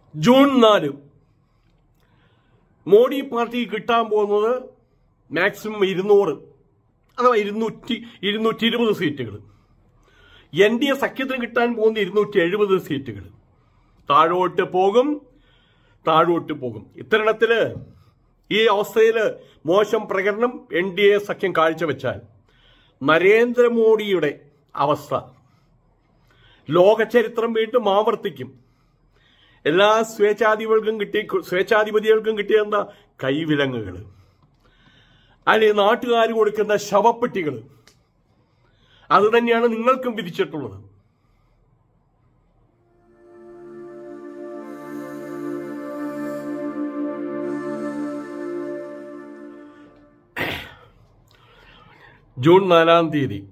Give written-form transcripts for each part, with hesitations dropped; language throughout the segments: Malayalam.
ജൂൺ 4 മോഡി പാർട്ടിക്ക് കിട്ടാൻ പോകുന്നത് മാക്സിമം 200 അഥവാ 220 സീറ്റുകൾ. NDA സഖ്യത്തിന് കിട്ടാൻ പോകുന്ന 270 സീറ്റുകൾ. താഴോട്ട് പോകും. ഇത്തരണത്തില് ഈ അവസ്ഥയില് മോശം പ്രകടനം NDA സഖ്യം കാഴ്ചവെച്ചാൽ നരേന്ദ്രമോദിയുടെ അവസ്ഥ ലോക ചരിത്രം വീണ്ടും ആവർത്തിക്കും. എല്ലാ സ്വേച്ഛാധിപതികൾക്കും കിട്ടിയ എന്താ? കൈവിലങ്ങുകൾ, അല്ലെങ്കിൽ നാട്ടുകാർ കൊടുക്കുന്ന ശവപ്പെട്ടികൾ. അത് തന്നെയാണ് നിങ്ങൾക്കും വിധിച്ചിട്ടുള്ളത്. ജൂൺ 4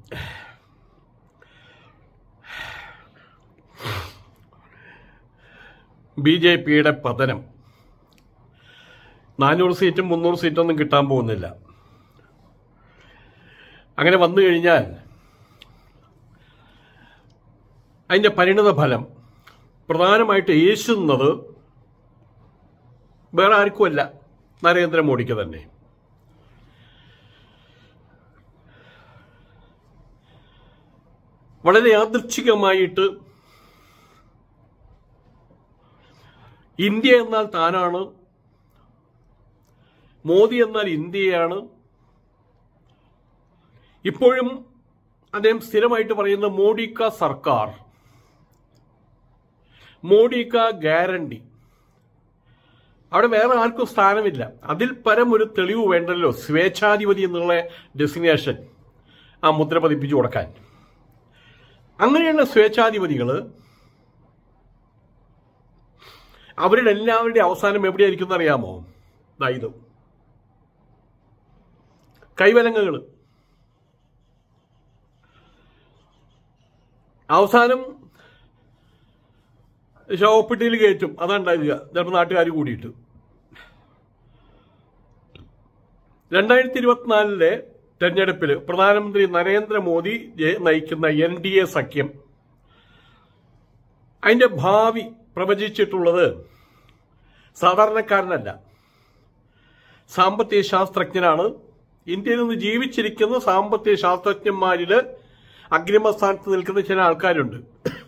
BJPയുടെ പതനം. 400 സീറ്റും 300 സീറ്റൊന്നും കിട്ടാൻ പോകുന്നില്ല. അങ്ങനെ വന്നു കഴിഞ്ഞാൽ അതിന്റെ പരിണിത ഫലം പ്രധാനമായിട്ട് ഏശുന്നത് വേറെ ആർക്കുമല്ല, നരേന്ദ്രമോദിക്ക് തന്നെ. വളരെ യാദൃച്ഛികമായിട്ട് ഇന്ത്യ എന്നാൽ താനാണ്, മോദി എന്നാൽ ഇന്ത്യയാണ്. ഇപ്പോഴും അദ്ദേഹം സ്ഥിരമായിട്ട് പറയുന്ന മോഡി കാ സർക്കാർ, മോഡി കാ ഗ്യാരണ്ടി. അവിടെ വേറെ ആർക്കും സ്ഥാനമില്ല. അതിൽ പരം ഒരു തെളിവ് വേണ്ടല്ലോ സ്വേച്ഛാധിപതി എന്നുള്ള ഡെസിഗ്നേഷൻ ആ മുദ്ര പതിപ്പിച്ചു കൊടുക്കാൻ. അങ്ങനെയുള്ള സ്വേച്ഛാധിപതികൾ അവരുടെ എല്ലാവരുടെ അവസാനം എവിടെയായിരിക്കും എന്നറിയാമോ? ഇത് കൈവലങ്ങുകൾ. അവസാനം ശവപ്പെട്ടിയിൽ കയറ്റും. അതാണ്ടാവുക, ചിലപ്പോൾ നാട്ടുകാർ കൂടിയിട്ട്. 2024 തെരഞ്ഞെടുപ്പിൽ പ്രധാനമന്ത്രി നരേന്ദ്രമോദി നയിക്കുന്ന NDA സഖ്യം അതിന്റെ ഭാവി പ്രവചിച്ചിട്ടുള്ളത് സാധാരണക്കാരനല്ല, സാമ്പത്തിക ശാസ്ത്രജ്ഞനാണ്. ഇന്ത്യയിൽ നിന്ന് ജീവിച്ചിരിക്കുന്ന സാമ്പത്തിക ശാസ്ത്രജ്ഞന്മാരില് അഗ്രിമസ്ഥാനത്ത് നിൽക്കുന്ന ചില ആൾക്കാരുണ്ട്.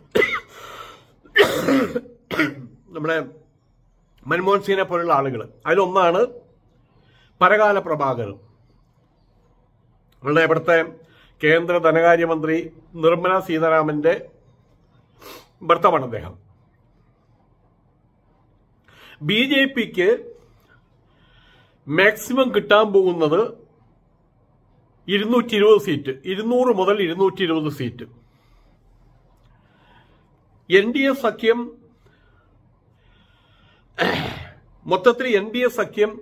നമ്മുടെ മൻമോഹൻ സിംഗിനെ പോലുള്ള ആളുകൾ. അതിലൊന്നാണ് പരകാല പ്രഭാകർ. നമ്മളുടെ ഇവിടുത്തെ കേന്ദ്ര ധനകാര്യമന്ത്രി നിർമ്മല സീതാരാമന്റെ ഭർത്താവാണ് അദ്ദേഹം. BJPക്ക് മാക്സിമം കിട്ടാൻ പോകുന്നത് 220 സീറ്റ്, 200 മുതൽ 220 സീറ്റ്. NDA സഖ്യം മൊത്തത്തിൽ NDA സഖ്യം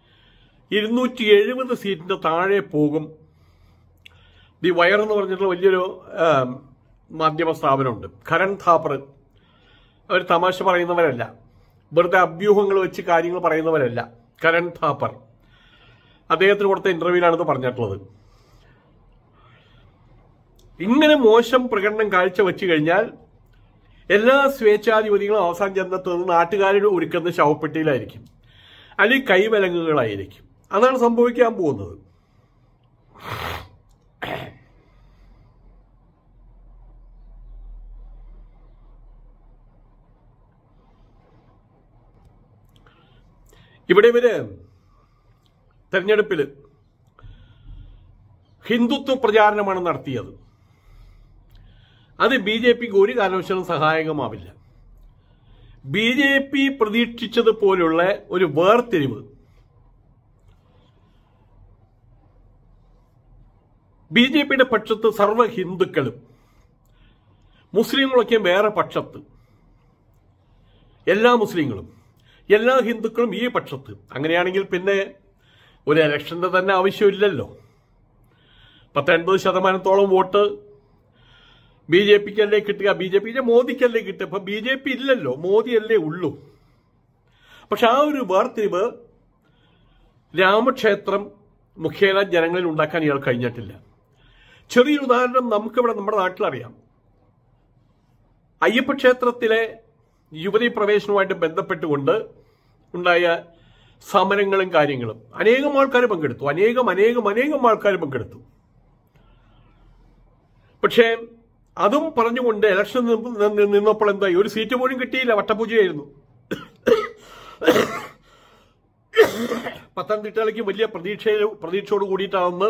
270 സീറ്റിന്റെ താഴെ പോകും. ദി വയർ എന്ന് പറഞ്ഞിട്ടുള്ള വലിയൊരു മാധ്യമ സ്ഥാപനമുണ്ട്. കരൺ ഥാപ്പർ. അവർ തമാശ പറയുന്നവരല്ല, വെറുതെ അഭ്യൂഹങ്ങൾ വെച്ച് കാര്യങ്ങൾ പറയുന്നവരല്ല. കരൺ ഥാപ്പർ അദ്ദേഹത്തിന് കൊടുത്ത ഇന്റർവ്യൂവിലാണിത് പറഞ്ഞിട്ടുള്ളത്. ഇങ്ങനെ മോശം പ്രകടനം കാഴ്ചവെച്ചു കഴിഞ്ഞാൽ എല്ലാ സ്വേച്ഛാധിപതികളും അവസാനം ചെന്നെത്തുന്നത് നാട്ടുകാരുടെ ഒരുക്കുന്ന ശവപ്പെട്ടിയിലായിരിക്കും, അല്ലെങ്കിൽ കൈവലങ്ങുകളായിരിക്കും. അതാണ് സംഭവിക്കാൻ പോകുന്നത്. ഇവിടെ ഇവര് തെരഞ്ഞെടുപ്പിൽ ഹിന്ദുത്വ പ്രചാരണമാണ് നടത്തിയത്. അത് BJPക്ക് ഒരു കാരണവശാലും സഹായകമാവില്ല. BJP പ്രതീക്ഷിച്ചതുപോലുള്ള ഒരു വേർതിരിവ് BJPയുടെ പക്ഷത്ത് സർവ്വ ഹിന്ദുക്കളും, മുസ്ലിങ്ങളൊക്കെ വേറെ പക്ഷത്ത്, എല്ലാ മുസ്ലിങ്ങളും എല്ലാ ഹിന്ദുക്കളും ഈ പക്ഷത്ത്. അങ്ങനെയാണെങ്കിൽ പിന്നെ ഒരു ഇലക്ഷന്റെ തന്നെ ആവശ്യമില്ലല്ലോ. 80% വോട്ട് BJPക്കല്ലേ കിട്ടുക, BJPയുടെ മോദിക്കല്ലേ കിട്ടുക. അപ്പൊ BJP ഇല്ലല്ലോ, മോദിയല്ലേ ഉള്ളൂ. പക്ഷെ ആ ഒരു വേർതിരിവ് രാമക്ഷേത്രം മുഖേന ജനങ്ങളിൽ ഉണ്ടാക്കാൻ ഇയാൾ കഴിഞ്ഞിട്ടില്ല. ചെറിയൊരു ഉദാഹരണം നമുക്കിവിടെ നമ്മുടെ നാട്ടിലറിയാം. അയ്യപ്പ ക്ഷേത്രത്തിലെ യുവതീ പ്രവേശനവുമായിട്ട് ബന്ധപ്പെട്ടുകൊണ്ട് ഉണ്ടായ സമരങ്ങളും കാര്യങ്ങളും അനേകം ആൾക്കാർ പങ്കെടുത്തു. അനേകം ആൾക്കാർ പങ്കെടുത്തു. പക്ഷേ അതും പറഞ്ഞുകൊണ്ട് ഇലക്ഷൻ നിന്നപ്പോൾ എന്തായി? ഒരു സീറ്റ് പോലും കിട്ടിയില്ല. വട്ടപൂജയായിരുന്നു. പത്തനംതിട്ടയിലേക്ക് വലിയ പ്രതീക്ഷയോട് കൂടിയിട്ടാണെന്ന്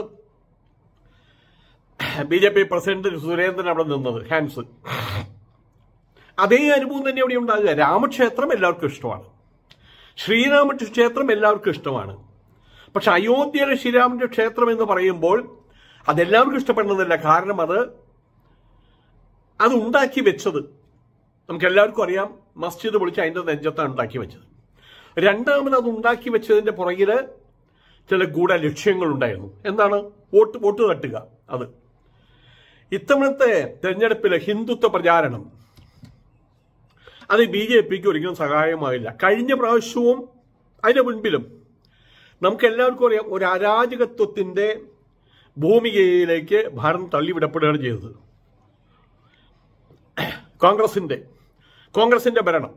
BJP പ്രസിഡന്റ് സുരേന്ദ്രൻ അവിടെ നിന്നത്, ഹാൻസ്. അതേ അനുഭവം തന്നെ അവിടെ ഉണ്ടാകുക. രാമക്ഷേത്രം എല്ലാവർക്കും ഇഷ്ടമാണ്, ശ്രീരാമക്ഷേത്രം എല്ലാവർക്കും ഇഷ്ടമാണ്. പക്ഷെ അയോധ്യയിലെ ശ്രീരാമന്റെ ക്ഷേത്രം എന്ന് പറയുമ്പോൾ അതെല്ലാവർക്കും ഇഷ്ടപ്പെടുന്നതല്ല. കാരണം അത് ഉണ്ടാക്കി വെച്ചത് നമുക്ക് എല്ലാവർക്കും അറിയാം. മസ്ജിദ് പൊളിച്ച് അതിന്റെ നെഞ്ചത്താണ് ഉണ്ടാക്കി വെച്ചത്. രണ്ടാമത് അത് ഉണ്ടാക്കി വെച്ചതിന്റെ പുറകില് ചില ഗൂഢ ലക്ഷ്യങ്ങളുണ്ടായിരുന്നു. എന്താണ്? വോട്ട് തട്ടുക. അത് ഇത്തവണത്തെ തെരഞ്ഞെടുപ്പിലെ ഹിന്ദുത്വ പ്രചാരണം അത് BJPക്ക് ഒരിക്കലും സഹായമായില്ല. കഴിഞ്ഞ പ്രാവശ്യവും അതിന്റെ മുൻപിലും നമുക്ക് എല്ലാവർക്കും അറിയാം, ഒരു അരാജകത്വത്തിന്റെ ഭൂമികയിലേക്ക് ഭാരതം തള്ളിവിടപ്പെടുകയാണ് ചെയ്തത്. കോൺഗ്രസിന്റെ ഭരണം.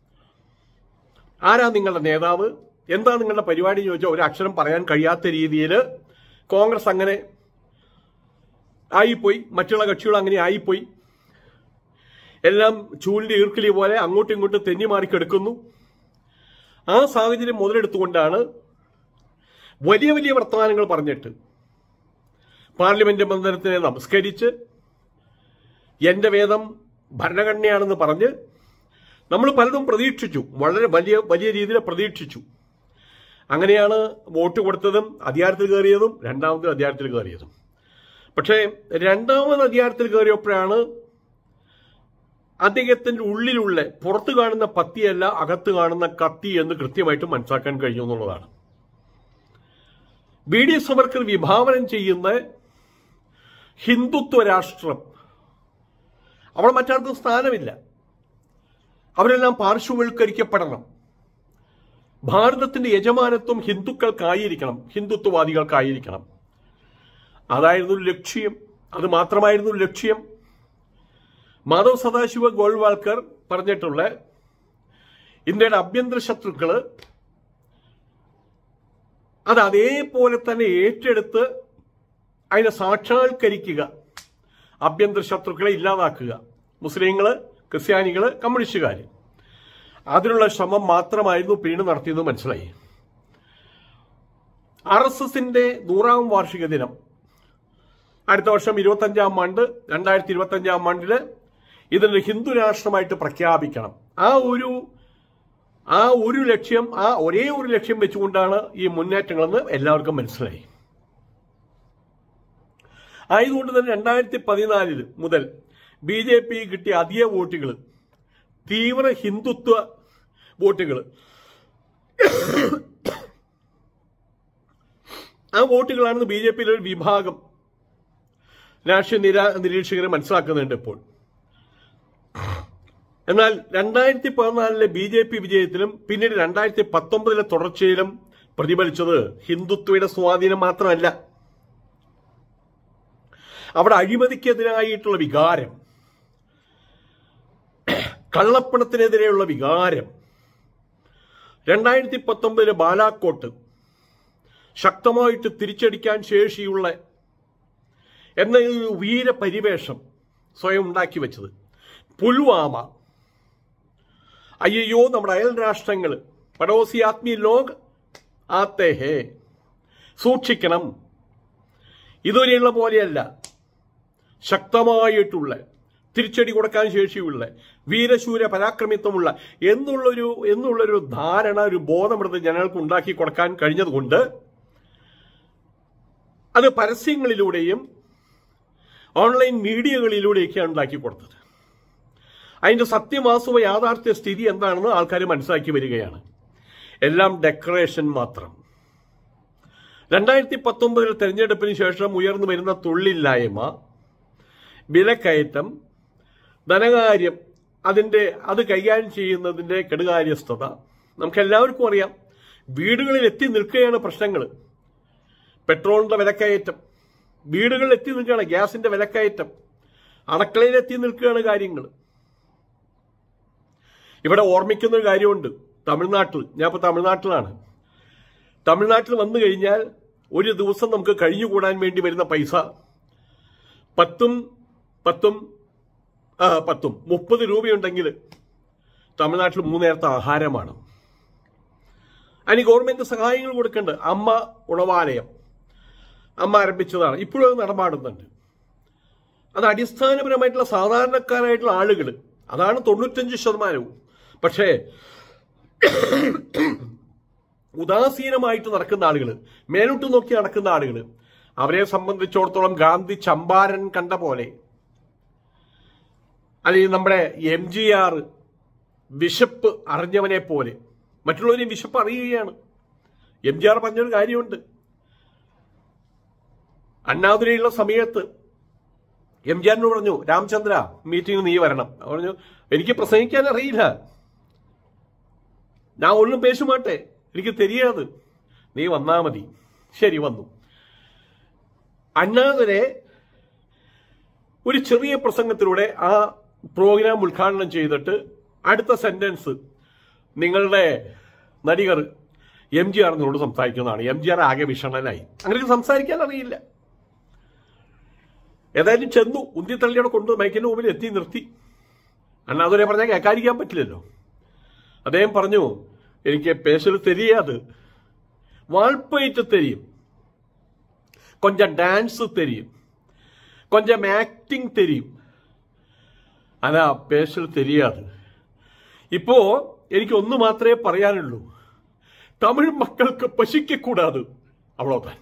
ആരാ നിങ്ങളുടെ നേതാവ്, എന്താ നിങ്ങളുടെ പരിപാടി ചോദിച്ചാൽ ഒരു അക്ഷരം പറയാൻ കഴിയാത്ത രീതിയിൽ കോൺഗ്രസ് അങ്ങനെ ആയിപ്പോയി. മറ്റുള്ള കക്ഷികൾ അങ്ങനെ ആയിപ്പോയി. എല്ലാം ചൂലിന്റെ ഈർക്കിലി പോലെ അങ്ങോട്ടും ഇങ്ങോട്ടും തെന്നി മാറിക്കെടുക്കുന്നു. ആ സാഹചര്യം മുതലെടുത്തുകൊണ്ടാണ് വലിയ വലിയ വർത്തമാനങ്ങൾ പറഞ്ഞിട്ട് പാർലമെന്റ് മന്ദിരത്തിനെ നമസ്കരിച്ച് എന്റെ വേദം ഭരണഘടനയാണെന്ന് പറഞ്ഞ് നമ്മൾ പലതും പ്രതീക്ഷിച്ചു. വളരെ വലിയ രീതിയിൽ പ്രതീക്ഷിച്ചു. അങ്ങനെയാണ് വോട്ട് കൊടുത്തതും അധികാരത്തിൽ കയറിയതും രണ്ടാമത് അധികാരത്തിൽ കയറിയതും. പക്ഷേ രണ്ടാമത് അധികാരത്തിൽ കയറിയപ്പോഴാണ് അദ്ദേഹത്തിന്റെ ഉള്ളിലുള്ള പുറത്ത് കാണുന്ന പത്തിയല്ല അകത്ത് കാണുന്ന കത്തി എന്ന് കൃത്യമായിട്ട് മനസ്സിലാക്കാൻ കഴിഞ്ഞു എന്നുള്ളതാണ്. BD സവർക്കർ വിഭാവനം ചെയ്യുന്ന ഹിന്ദുത്വ രാഷ്ട്രം, അവിടെ മറ്റാർക്കും സ്ഥാനമില്ല. അവരെല്ലാം പാർശ്വവൽക്കരിക്കപ്പെടണം. ഭാരതത്തിന്റെ യജമാനത്വം ഹിന്ദുക്കൾക്കായിരിക്കണം, ഹിന്ദുത്വവാദികൾക്കായിരിക്കണം. അതായിരുന്നു ലക്ഷ്യം. അത് മാത്രമായിരുന്നു ലക്ഷ്യം. മാധവ് സദാശിവ ഗോൾവാൾക്കർ പറഞ്ഞിട്ടുള്ള ഇന്ത്യയുടെ ആഭ്യന്തര ശത്രുക്കള് അത് അതേപോലെ തന്നെ ഏറ്റെടുത്ത് അതിനെ സാക്ഷാത്കരിക്കുക, ആഭ്യന്തര ശത്രുക്കളെ ഇല്ലാതാക്കുക. മുസ്ലിങ്ങള്, ക്രിസ്ത്യാനികള്, കമ്മ്യൂണിസ്റ്റുകാര്. അതിനുള്ള ശ്രമം മാത്രമായിരുന്നു പിന്നീട് നടത്തിയെന്ന് മനസ്സിലായി. RSSന്റെ 100ാം വാർഷിക ദിനം അടുത്ത വർഷം 2025 ആണ്ടില് ഇതിനൊരു ഹിന്ദു രാഷ്ട്രമായിട്ട് പ്രഖ്യാപിക്കണം. ഒരേ ഒരു ലക്ഷ്യം വെച്ചുകൊണ്ടാണ് ഈ മുന്നേറ്റങ്ങളെന്ന് എല്ലാവർക്കും മനസ്സിലായി. ആയതുകൊണ്ട് തന്നെ 2014 മുതൽ BJP കിട്ടിയ അധിക വോട്ടുകൾ തീവ്ര ഹിന്ദുത്വ വോട്ടുകൾ. ആ വോട്ടുകളാണെന്ന് BJPയിലെ ഒരു വിഭാഗം രാഷ്ട്രീയ നിരീക്ഷകരെ മനസ്സിലാക്കുന്നുണ്ട് ഇപ്പോൾ. എന്നാൽ 2014 BJP വിജയത്തിലും പിന്നീട് 2019 തുടർച്ചയിലും പ്രതിഫലിച്ചത് ഹിന്ദുത്വയുടെ സ്വാധീനം മാത്രമല്ല, അവിടെ അഴിമതിക്കെതിരായിട്ടുള്ള വികാരം, കള്ളപ്പണത്തിനെതിരെയുള്ള വികാരം. 2019 ബാലാക്കോട്ട് ശക്തമായിട്ട് തിരിച്ചടിക്കാൻ ശേഷിയുള്ള എന്ന വീരപരിവേഷം സ്വയം ഉണ്ടാക്കി വെച്ചത്. പുൽവാമ, അയ്യോ നമ്മുടെ അയൽ രാഷ്ട്രങ്ങൾ, പടോസി ആത്മീയ ലോക് ആത്തേ ഹേ, സൂക്ഷിക്കണം. ഇതുവരെയുള്ള പോലെയല്ല, ശക്തമായിട്ടുള്ള തിരിച്ചടി കൊടുക്കാൻ ശേഷിയുള്ള വീരശൂര പരാക്രമിത്വമുള്ള എന്നുള്ളൊരു ധാരണ, ഒരു ബോധമെടുത്ത് ജനങ്ങൾക്ക് ഉണ്ടാക്കി കൊടുക്കാൻ കഴിഞ്ഞതുകൊണ്ട് അത് പരസ്യങ്ങളിലൂടെയും ഓൺലൈൻ മീഡിയകളിലൂടെയൊക്കെയാണ് ഉണ്ടാക്കി കൊടുത്തത്. അതിന്റെ സത്യവാസ്തവ യാഥാർത്ഥ്യ സ്ഥിതി എന്താണെന്ന് ആൾക്കാർ മനസ്സിലാക്കി വരികയാണ്. എല്ലാം ഡെക്കറേഷൻ മാത്രം. 2019 തെരഞ്ഞെടുപ്പിന് ശേഷം ഉയർന്നു വരുന്ന തൊഴിലില്ലായ്മ, വിലക്കയറ്റം, ധനകാര്യം, അത് കൈകാര്യം ചെയ്യുന്നതിന്റെ കെടുകാര്യസ്ഥത നമുക്കെല്ലാവർക്കും അറിയാം. വീടുകളിൽ എത്തി നിൽക്കുകയാണ് പ്രശ്നങ്ങൾ. പെട്രോളിന്റെ വിലക്കയറ്റം വീടുകളിൽ എത്തി നിൽക്കുകയാണ്, ഗ്യാസിന്റെ വിലക്കയറ്റം അടുക്കളയിൽ എത്തി നിൽക്കുകയാണ് കാര്യങ്ങൾ. ഇവിടെ ഓർമ്മിക്കുന്ന ഒരു കാര്യമുണ്ട്. തമിഴ്നാട്ടിൽ, ഞാൻ ഇപ്പോൾ തമിഴ്നാട്ടിലാണ്. തമിഴ്നാട്ടിൽ വന്നു കഴിഞ്ഞാൽ ഒരു ദിവസം നമുക്ക് കഴിഞ്ഞുകൂടാൻ വേണ്ടി വരുന്ന പൈസ 30 രൂപയുണ്ടെങ്കിൽ തമിഴ്നാട്ടിൽ 3 നേരത്തെ ആഹാരമാണ്. അതിന് ഗവൺമെന്റ് സഹായങ്ങൾ കൊടുക്കേണ്ട. അമ്മ ഉണവാലയം അമ്മ ആരംഭിച്ചതാണ്. ഇപ്പോഴും അത് നടപാടുന്നുണ്ട്. അത് അടിസ്ഥാനപരമായിട്ടുള്ള സാധാരണക്കാരായിട്ടുള്ള ആളുകൾ, അതാണ് 95%. പക്ഷേ ഉദാസീനമായിട്ട് നടക്കുന്ന ആളുകൾ, മേലോട്ട് നോക്കി നടക്കുന്ന ആളുകൾ, അവരെ സംബന്ധിച്ചിടത്തോളം ഗാന്ധി ചമ്പാരൻ കണ്ട പോലെ, അല്ലെങ്കിൽ നമ്മുടെ MGR വിശപ്പ് അറിഞ്ഞവനെ പോലെ മറ്റുള്ളവരെയും വിശപ്പ് അറിയുകയാണ്. MGR പറഞ്ഞൊരു കാര്യമുണ്ട്. അണ്ണാദുരയുള്ള സമയത്ത് MGRനോട് പറഞ്ഞു, രാമചന്ദ്ര മീറ്റിംഗ് നീ വരണം. പറഞ്ഞു, എനിക്ക് പ്രസംഗിക്കാൻ അറിയില്ല, ഞാൻ ഒന്നും പേശുമാട്ടെ, എനിക്ക് തെരിയാത്, നീ വന്നാ മതി. ശരി, വന്നു. അണ്ണാദുരെ ഒരു ചെറിയ പ്രസംഗത്തിലൂടെ ആ പ്രോഗ്രാം ഉദ്ഘാടനം ചെയ്തിട്ട് അടുത്ത സെന്റൻസ് നിങ്ങളുടെ നടികർ MGRനോട് സംസാരിക്കുന്നതാണ്. MGR ആകെ വിഷണനായി. അങ്ങനെ സംസാരിക്കാൻ അറിയില്ല. ഏതായാലും ചെന്നു, ഉന്തിത്തള്ളിയോടെ കൊണ്ട് മൈക്കിന്റെ മുമ്പിൽ എത്തി നിർത്തി. അണ്ണാദുരെ പറഞ്ഞാൽ കേൾക്കാതിരിക്കാൻ പറ്റില്ലല്ലോ. അദ്ദേഹം പറഞ്ഞു, എനിക്ക് പേശൽ തെരിയാത്, വാൾപ്പയറ്റ് തെരിയും, കൊഞ്ചം ഡാൻസ് തെരിയും, കൊഞ്ചം ആക്ടിങ് തെരിയും, അതാ പേശൽ തെരിയാത്. ഇപ്പോ എനിക്ക് ഒന്ന് മാത്രമേ പറയാനുള്ളൂ, തമിഴ് മക്കൾക്ക് പശിക്കൂടാതെ അവളോതാൻ.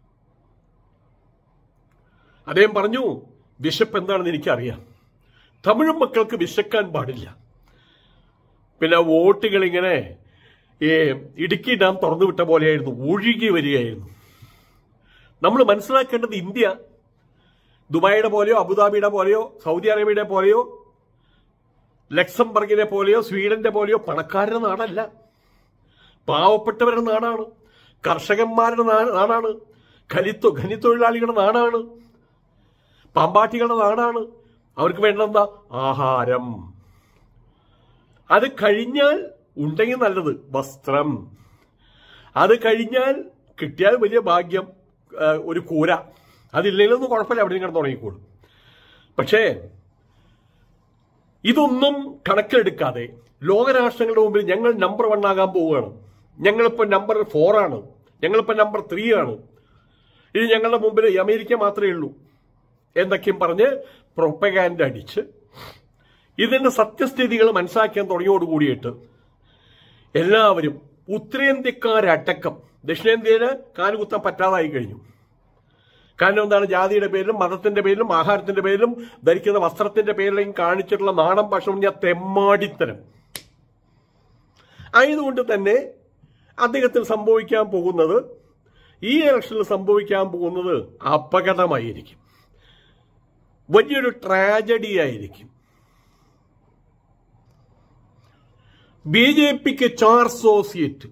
അദ്ദേഹം പറഞ്ഞു, വിശപ്പ് എന്താണെന്ന് എനിക്കറിയാം, തമിഴ് മക്കൾക്ക് വിശക്കാൻ പാടില്ല. പിന്നെ വോട്ടുകൾ ഇങ്ങനെ ഇടുക്കി ഡാം തുറന്നു വിട്ട പോലെയായിരുന്നു, ഒഴുകി വരികയായിരുന്നു. നമ്മൾ മനസ്സിലാക്കേണ്ടത്, ഇന്ത്യ ദുബായിയുടെ പോലെയോ അബുദാബിയുടെ പോലെയോ സൗദി അറേബ്യയുടെ പോലെയോ ലക്സംബർഗിനെ പോലെയോ സ്വീഡന്റെ പോലെയോ പണക്കാരുടെ നാടല്ല. പാവപ്പെട്ടവരുടെ നാടാണ്, കർഷകന്മാരുടെ നാടാണ്, ഖനിത്തൊഴിലാളികളുടെ നാടാണ്, പാമ്പാട്ടികളുടെ നാടാണ്. അവർക്ക് വേണ്ടതെന്താ? ആഹാരം. അത് കഴിഞ്ഞാൽ ഉണ്ടെങ്കിൽ നല്ലത് വസ്ത്രം. അത് കഴിഞ്ഞാൽ കിട്ടിയാൽ വലിയ ഭാഗ്യം ഒരു കൂര. അതില്ലെങ്കിലൊന്നും കുഴപ്പമില്ല, അവിടെ കിടന്ന് തുടങ്ങിക്കോളും. പക്ഷേ ഇതൊന്നും കണക്കിലെടുക്കാതെ ലോകരാഷ്ട്രങ്ങളുടെ മുമ്പിൽ ഞങ്ങൾ നമ്പർ 1 ആകാൻ പോവുകയാണ്, ഞങ്ങളിപ്പോൾ നമ്പർ 4 ആണ്, ഞങ്ങളിപ്പോൾ നമ്പർ 3 ആണ്, ഇനി ഞങ്ങളുടെ മുമ്പിൽ അമേരിക്ക മാത്രമേ ഉള്ളൂ എന്നൊക്കെയും പറഞ്ഞ് പ്രൊപ്പഗാൻഡ അടിച്ച് ഇതിന്റെ സത്യസ്ഥിതികൾ മനസ്സിലാക്കാൻ തുടങ്ങിയോടുകൂടിയിട്ട് എല്ലാവരും, ഉത്തരേന്ത്യക്കാരടക്കം, ദക്ഷിണേന്ത്യയില് കാലുകുത്താൻ പറ്റാതായി കഴിഞ്ഞു. കാരണം എന്താണ്? ജാതിയുടെ പേരിലും മതത്തിന്റെ പേരിലും ആഹാരത്തിന്റെ പേരിലും ധരിക്കുന്ന വസ്ത്രത്തിന്റെ പേരിലും കാണിച്ചിട്ടുള്ള നാടൻ ഭാഷ തെമ്മാടിത്തരം ആയതുകൊണ്ട് തന്നെ അദ്ദേഹത്തിന് സംഭവിക്കാൻ പോകുന്നത്, ഈ ഇലക്ഷനിൽ സംഭവിക്കാൻ പോകുന്നത് അപകടമായിരിക്കും, വലിയൊരു ട്രാജഡി ആയിരിക്കും. BJPക്ക് 400 സീറ്റ്,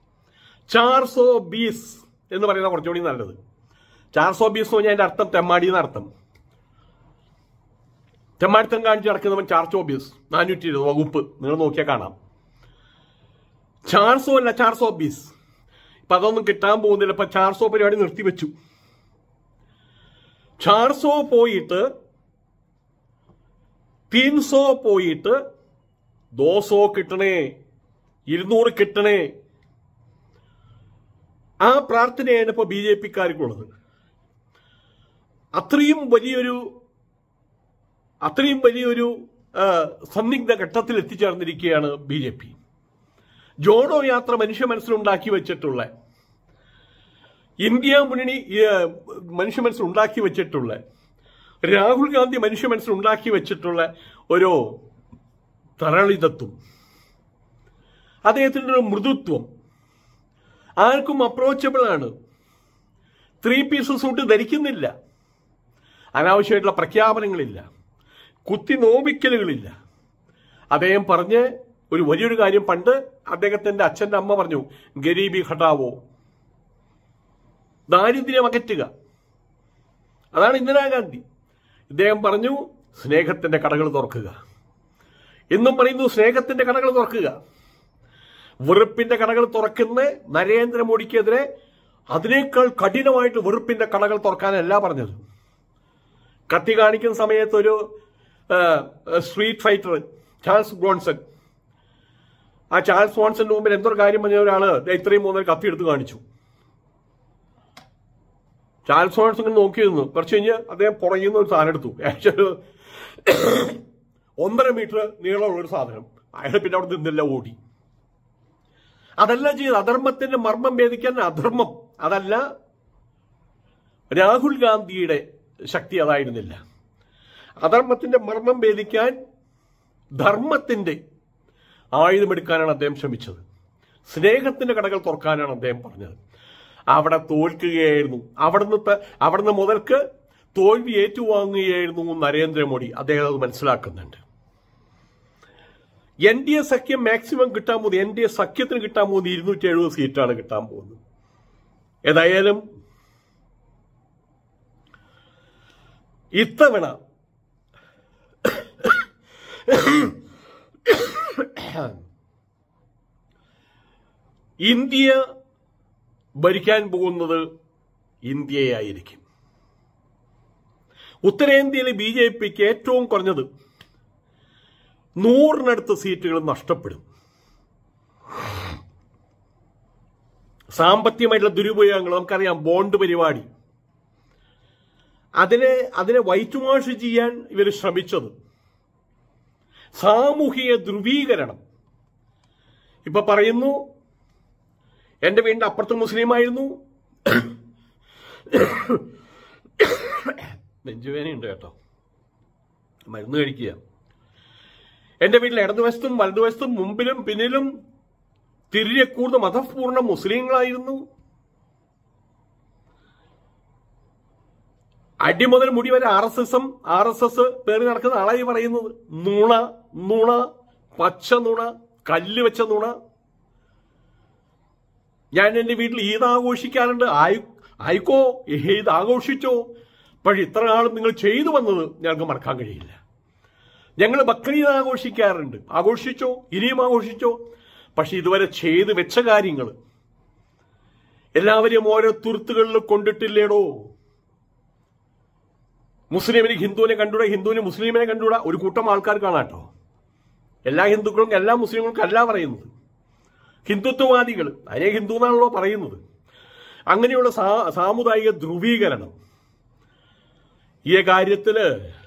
420 എന്ന് പറയുന്ന കുറച്ചുകൂടി നല്ലത്. 420 എന്ന് പറഞ്ഞാൽ അതിന്റെ അർത്ഥം തെമ്മാടി എന്നർത്ഥം. തെമ്മാടിത്തം കാണിച്ച് നടക്കുന്നവൻ 420, 420 വകുപ്പ് നിങ്ങൾ നോക്കിയാൽ കാണാം. 400 അല്ല, 420. ഇപ്പൊ അതൊന്നും കിട്ടാൻ പോകുന്നില്ല. ഇപ്പൊ 400 പരിപാടി നിർത്തിവെച്ചു. 400 പോയിട്ട് 300 പോയിട്ട് 200 കിട്ടണേ, 200 കിട്ടണേ. ആ പ്രാർത്ഥനയാണ് ഇപ്പൊ BJPക്കാർക്കുള്ളത്. അത്രയും വലിയൊരു സന്നിഗ്ധ ഘട്ടത്തിൽ എത്തിച്ചേർന്നിരിക്കുകയാണ് BJP. ജോഡോ യാത്ര മനുഷ്യ മനസ്സിലുണ്ടാക്കി വെച്ചിട്ടുള്ള, ഇന്ത്യ മുന്നണി മനുഷ്യ മനസ്സിലുണ്ടാക്കി വെച്ചിട്ടുള്ള, രാഹുൽ ഗാന്ധി മനുഷ്യ മനസ്സിലുണ്ടാക്കി വെച്ചിട്ടുള്ള ഒരു തരളിതത്വം, അദ്ദേഹത്തിൻ്റെ ഒരു മൃദുത്വം, ആർക്കും അപ്രോച്ചബിൾ ആണ്. 3 പീസ് സൂട്ട് ധരിക്കുന്നില്ല, അനാവശ്യമായിട്ടുള്ള പ്രഖ്യാപനങ്ങളില്ല, കുത്തി നോവിക്കലുകളില്ല. അദ്ദേഹം പറഞ്ഞ് ഒരു വലിയൊരു കാര്യം, പണ്ട് അദ്ദേഹത്തിന്റെ അച്ഛന്റെ അമ്മ പറഞ്ഞു, ഗരീബി ഹട്ടാവോ, ദാരിദ്ര്യം അകറ്റുക. അതാണ് ഇന്ദിരാഗാന്ധി. ഇദ്ദേഹം പറഞ്ഞു, സ്നേഹത്തിന്റെ കടകൾ തുറക്കുക. എന്നും പറയുന്നു സ്നേഹത്തിന്റെ കടകൾ തുറക്കുക. വെറുപ്പിന്റെ കടകൾ തുറക്കുന്ന നരേന്ദ്രമോദിക്കെതിരെ അതിനേക്കാൾ കഠിനമായിട്ട് വെറുപ്പിന്റെ കടകൾ തുറക്കാനല്ല പറഞ്ഞത്. കത്തി കാണിക്കുന്ന സമയത്ത് ഒരു സ്ട്രീറ്റ് ഫൈറ്റർ ചാൾസ് ബ്രോൺസൺ, ആ ചാൾസ് ബ്രോൺസന്റെ മുമ്പിൽ എന്തൊരു കാര്യം പറഞ്ഞ ഒരാള് ഇത്രയും മൂന്നര കത്തി എടുത്ത് കാണിച്ചു. ചാൾസ് ബ്രോൺസൺ നോക്കി നിന്നു. കുറച്ച് കഴിഞ്ഞ് അദ്ദേഹം പുറകിൽ നിന്ന് ഒരു സാധനം എടുത്തു. ഏകദേശം 1.5 മീറ്റർ നീളമുള്ളൊരു സാധനം. അയാൾ പിന്നെ അവിടെ നിന്നില്ല, ഓടി. അതല്ല ചെയ്ത് അധർമ്മത്തിന്റെ മർമ്മം ഭേദിക്കാൻ അധർമ്മം, അതല്ല രാഹുൽ ഗാന്ധിയുടെ ശക്തി അതായിരുന്നില്ല. അധർമ്മത്തിന്റെ മർമ്മം ഭേദിക്കാൻ ധർമ്മത്തിന്റെ ആയുധമെടുക്കാനാണ് അദ്ദേഹം ശ്രമിച്ചത്. സ്നേഹത്തിന്റെ കടകൾ തുറക്കാനാണ് അദ്ദേഹം പറഞ്ഞത്. അവിടെ തോൽക്കുകയായിരുന്നു. അവിടുന്ന് മുതൽക്ക് തോൽവി ഏറ്റുവാങ്ങുകയായിരുന്നു നരേന്ദ്രമോദി. അദ്ദേഹം അത് മനസ്സിലാക്കുന്നുണ്ട്. NDA സഖ്യം മാക്സിമം കിട്ടാൻ പോകുന്നത്, NDA സഖ്യത്തിന് കിട്ടാൻ പോകുന്നത് 270 സീറ്റാണ് കിട്ടാൻ പോകുന്നത്. ഏതായാലും ഇത്തവണ ഇന്ത്യ ഭരിക്കാൻ പോകുന്നത് ഇന്ത്യയായിരിക്കും. ഉത്തരേന്ത്യയിലെ BJPക്ക് ഏറ്റവും കുറഞ്ഞത് 100-നടുത്ത് സീറ്റുകൾ നഷ്ടപ്പെടും. സാമ്പത്തികമായിട്ടുള്ള ദുരുപയോഗങ്ങൾ നമുക്കറിയാം. ബോണ്ട് പരിപാടി, അതിനെ വൈറ്റ് വാഷ് ചെയ്യാൻ ഇവർ ശ്രമിച്ചത്. സാമൂഹിക ധ്രുവീകരണം. ഇപ്പൊ പറയുന്നു എന്റെ വീടിന്റെ അപ്പുറത്ത് മുസ്ലിമായിരുന്നു. നെഞ്ചുവേനയുണ്ട് കേട്ടോ, മരുന്ന് കഴിക്കുക. എന്റെ വീട്ടിൽ ഇടതുവശത്തും വലതുവശത്തും മുമ്പിലും പിന്നിലും തിരികെക്കൂടുന്ന മതപൂർണ്ണ മുസ്ലിങ്ങളായിരുന്നു. അടി മുതൽ മുടി വരെ RSS പേറി നടക്കുന്ന ആളായി പറയുന്നത്. നുണ, പച്ച നുണ, കല്ല് വെച്ച നുണ. ഞാൻ എന്റെ വീട്ടിൽ ഈദ് ആഘോഷിക്കാറുണ്ട്. ആയിക്കോ, ഈദ് ആഘോഷിച്ചോ. പക്ഷെ ഇത്ര നാളും നിങ്ങൾ ചെയ്തു വന്നത് ഞങ്ങൾക്ക് മറക്കാൻ കഴിയില്ല. ഞങ്ങൾ ബക്രീദ് ആഘോഷിക്കാറുണ്ട്. ആഘോഷിച്ചോ, ഇനിയും ആഘോഷിച്ചോ. പക്ഷെ ഇതുവരെ ചെയ്തു വെച്ച കാര്യങ്ങൾ എല്ലാവരെയും ഓരോ തുരുത്തുകളിൽ കൊണ്ടിട്ടില്ലേടോ. മുസ്ലിമിന് ഹിന്ദുവിനെ കണ്ടൂടാ, ഹിന്ദുവിന് മുസ്ലിമിനെ കണ്ടൂടാ. ഒരു കൂട്ടം ആൾക്കാർ കാണാട്ടോ. എല്ലാ ഹിന്ദുക്കളും എല്ലാ മുസ്ലിങ്ങൾക്കും അല്ല പറയുന്നത്. ഹിന്ദുത്വവാദികൾ, അതിനെ ഹിന്ദു എന്നാണല്ലോ പറയുന്നത്. അങ്ങനെയുള്ള സാമുദായിക ധ്രുവീകരണം ഈ കാര്യത്തില്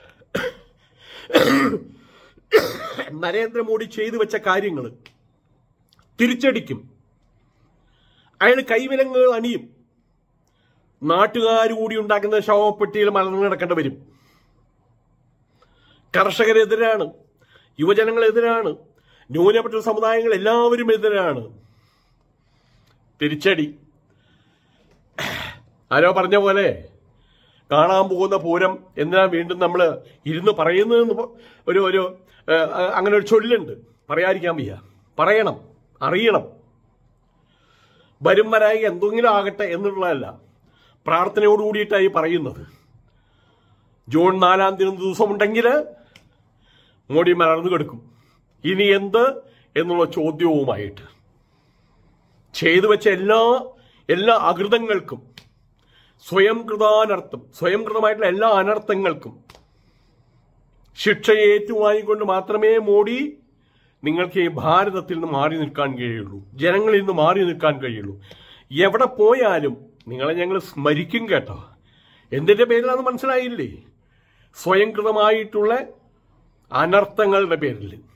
നരേന്ദ്രമോദി ചെയ്തു വെച്ച കാര്യങ്ങൾ തിരിച്ചടിക്കും. അയാൾ കൈവിലങ്ങുകൾ അണിയും. നാട്ടുകാർ കൂടി ഉണ്ടാക്കുന്ന ശവപ്പെട്ടിയിൽ മലർന്നു കിടക്കേണ്ടി വരും. കർഷകരെതിരാണ്, യുവജനങ്ങളെതിരാണ്, ന്യൂനപക്ഷ സമുദായങ്ങൾ എല്ലാവരും എതിരാണ്. തിരിച്ചടി. ആരോ പറഞ്ഞ പോലെ കാണാൻ പോകുന്ന പൂരം എന്തിനാ വീണ്ടും നമ്മൾ ഇരുന്ന് പറയുന്നതെന്ന് ഒരു അങ്ങനെ ഒരു ചൊല്ലുണ്ട്. പറയാതിരിക്കാൻ വയ്യ. പറയണം, അറിയണം. വരും വരായി എന്തെങ്കിലും ആകട്ടെ എന്നുള്ളതല്ല, പ്രാർത്ഥനയോടുകൂടിയിട്ടായി പറയുന്നത്. ജൂൺ 4 ദിവസമുണ്ടെങ്കിൽ മോഡി മലർന്നു കിടക്കും. ഇനി എന്ത് എന്നുള്ള ചോദ്യവുമായിട്ട് ചെയ്തു വെച്ച എല്ലാ അകൃതങ്ങൾക്കും, സ്വയംകൃതമായിട്ടുള്ള എല്ലാ അനർത്ഥങ്ങൾക്കും ശിക്ഷ ഏറ്റുവാങ്ങിക്കൊണ്ട് മാത്രമേ മോഡി നിങ്ങൾക്ക് ഈ ഭാരതത്തിൽ നിന്ന് മാറി നിൽക്കാൻ കഴിയുള്ളൂ, ജനങ്ങളിൽ നിന്ന് മാറി നിൽക്കാൻ കഴിയുള്ളൂ. എവിടെ പോയാലും നിങ്ങളെ ഞങ്ങൾ സ്മരിക്കും കേട്ടോ. എന്തിന്റെ പേരിലാണെന്ന് മനസ്സിലായില്ലേ? സ്വയംകൃതമായിട്ടുള്ള അനർത്ഥങ്ങളുടെ പേരിൽ.